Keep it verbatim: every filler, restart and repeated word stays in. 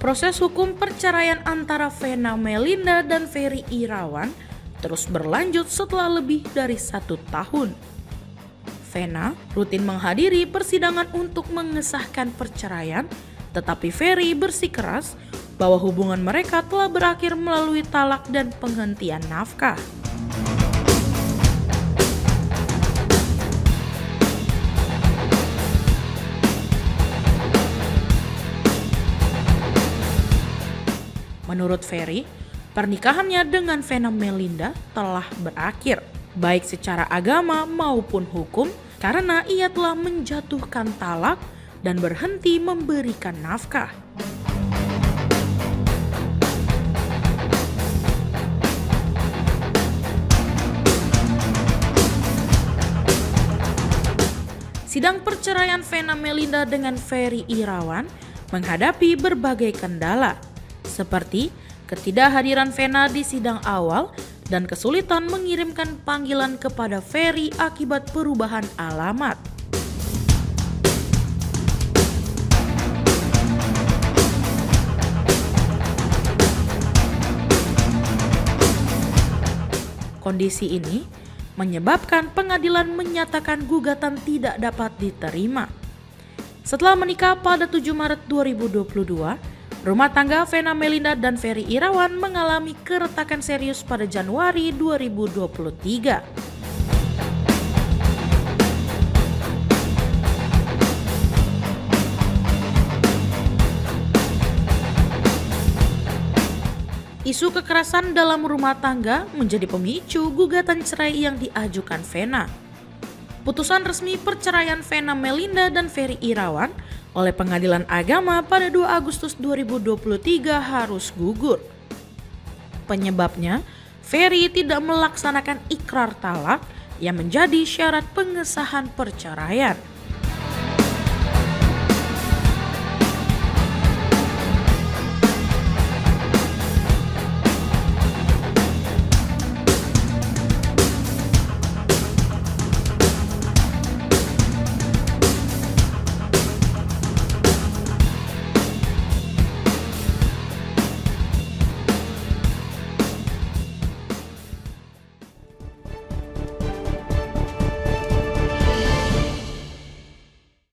Proses hukum perceraian antara Vena Melinda dan Ferry Irawan terus berlanjut setelah lebih dari satu tahun. Vena rutin menghadiri persidangan untuk mengesahkan perceraian, tetapi Ferry bersikeras bahwa hubungan mereka telah berakhir melalui talak dan penghentian nafkah. Menurut Ferry, pernikahannya dengan Vena Melinda telah berakhir, baik secara agama maupun hukum, karena ia telah menjatuhkan talak dan berhenti memberikan nafkah. Sidang perceraian Vena Melinda dengan Ferry Irawan menghadapi berbagai kendala, seperti ketidakhadiran Vena di sidang awal dan kesulitan mengirimkan panggilan kepada Ferry akibat perubahan alamat. Kondisi ini menyebabkan pengadilan menyatakan gugatan tidak dapat diterima. Setelah menikah pada tujuh Maret dua ribu dua puluh dua, rumah tangga Vena Melinda dan Ferry Irawan mengalami keretakan serius pada Januari dua ribu dua puluh tiga. Isu kekerasan dalam rumah tangga menjadi pemicu gugatan cerai yang diajukan Vena. Putusan resmi perceraian Vena Melinda dan Ferry Irawan oleh Pengadilan Agama pada dua Agustus dua ribu dua puluh tiga harus gugur. Penyebabnya, Ferry tidak melaksanakan ikrar talak yang menjadi syarat pengesahan perceraian.